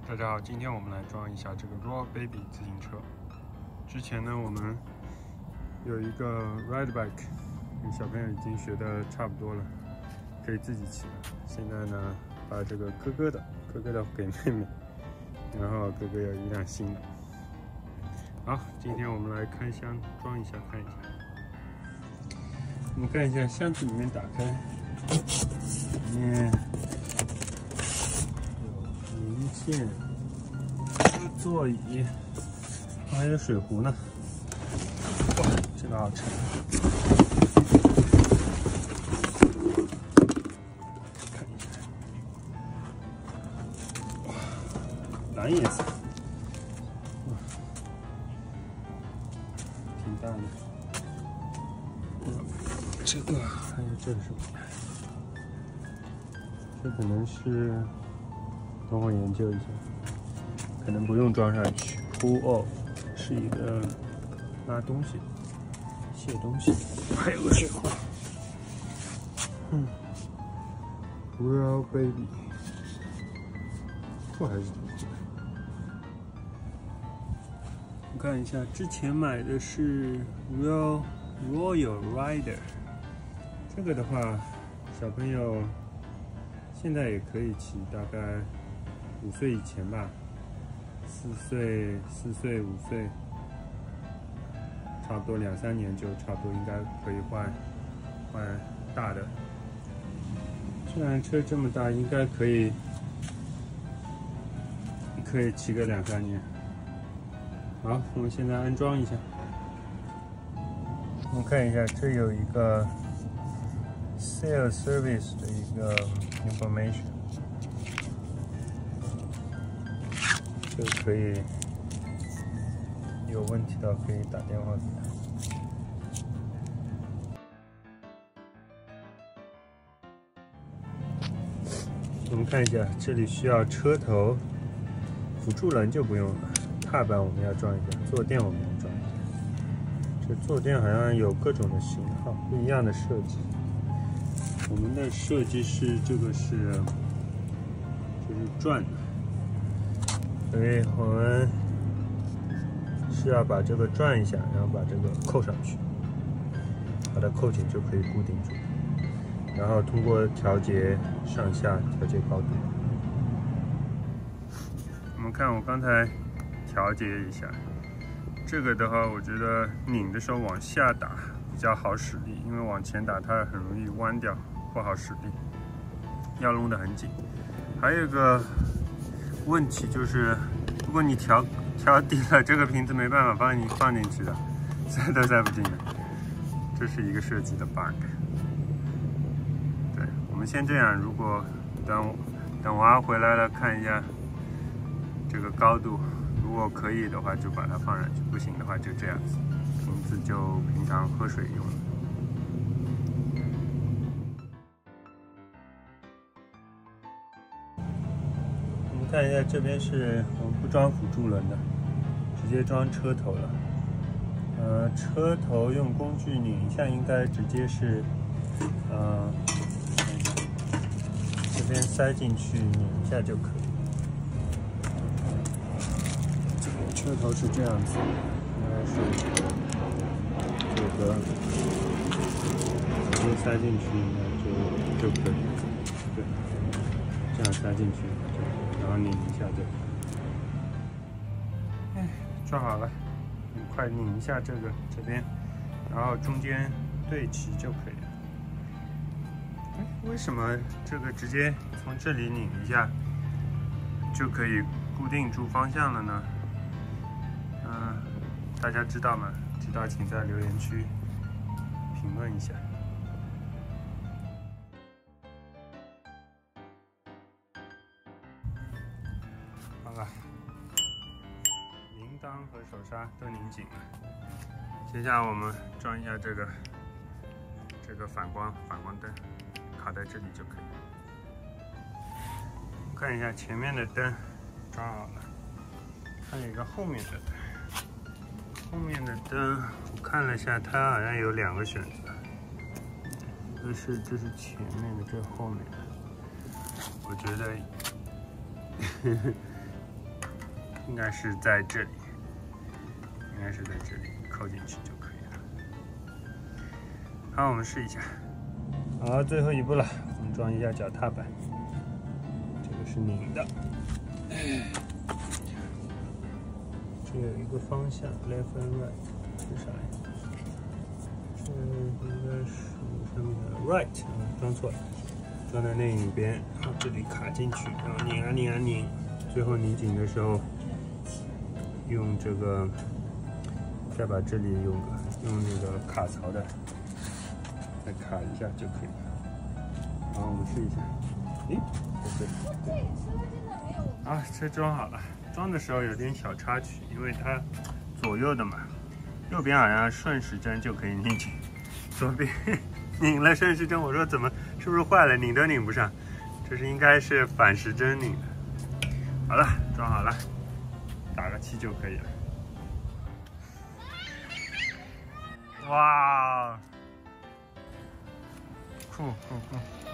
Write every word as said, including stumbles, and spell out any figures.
大家好，今天我们来装一下这个 Royal Baby 自行车。之前呢，我们有一个 ride bike， 小朋友已经学的差不多了，可以自己骑了。现在呢，把这个哥哥的哥哥的给妹妹，然后哥哥有一辆新的。好，今天我们来开箱装一下，看一下。我们看一下箱子里面打开，里面有零件、座椅，还有水壶呢。哇，这个好沉。看一下，哇，蓝颜色，哇，挺大的。这个还有这个什么？这可能是，等我研究一下，可能不用装上去。Pull off 是一个拉东西、卸东西，还有个水壶。嗯 ，Royal Baby， 这还是挺贵。我看一下，之前买的是 Royal Royal Rider。这个的话，小朋友现在也可以骑，大概五岁以前吧，四岁、四岁、五岁，差不多两三年就差不多应该可以换换大的。这辆车这么大，应该可以可以骑个两三年。好，我们现在安装一下。我们看一下，这有一个 Sales Service 的一个 information， 这个可以有问题的可以打电话给他。我们看一下，这里需要车头，辅助轮就不用了，踏板我们要装一下，坐垫我们要装一下。这坐垫好像有各种的型号，不一样的设计。我们的设计是这个是就是转的，所以我们是要把这个转一下，然后把这个扣上去，把它扣紧就可以固定住，然后通过调节上下调节高度。我们看我刚才调节一下，这个的话，我觉得拧的时候往下打比较好使力，因为往前打它很容易弯掉，不好使力，要弄得很紧。还有一个问题就是，如果你调调低了，这个瓶子没办法帮你放进去的，塞都塞不进的，这是一个设计的 bug。对，我们先这样，如果等等娃回来了看一下这个高度，如果可以的话就把它放上去，不行的话就这样子，瓶子就平常喝水用了。我们看一下，这边是我们不装辅助轮的，直接装车头了。呃，车头用工具拧一下，应该直接是，呃，这边塞进去拧一下就可以。这个车头是这样子，应该是这个直接塞进去应该就就可以了。对，这样塞进去。然后拧一下就，哎，装好了，你快拧一下这个这边，然后中间对齐就可以了。哎，为什么这个直接从这里拧一下就可以固定住方向了呢？嗯、呃，大家知道吗？知道请在留言区评论一下。好了，铃铛和手刹都拧紧了。接下来我们装一下这个这个反光反光灯，卡在这里就可以。看一下前面的灯装好了，还有一个后面的灯。后面的灯我看了一下，它好像有两个选择，一个是这是前面的，这后面的。我觉得应该是在这里，应该是在这里扣进去就可以了。好，我们试一下。好，最后一步了，我们装一下脚踏板。这个是拧的，这有一个方向 ，left and right， 是啥呀？这应该是上面的 right， 啊，装错了，装在另一边，然后这里卡进去，然后拧啊拧啊拧，最后拧紧的时候，用这个再把这里用用那个卡槽的再卡一下就可以了。好，我们试一下。诶，不对。啊，车装好了。装的时候有点小插曲，因为它左右的嘛，右边好像顺时针就可以拧紧，左边拧了顺时针，我说怎么是不是坏了，拧都拧不上，这是应该是反时针拧的。好了，装好了，打个气就可以了。哇，酷酷酷！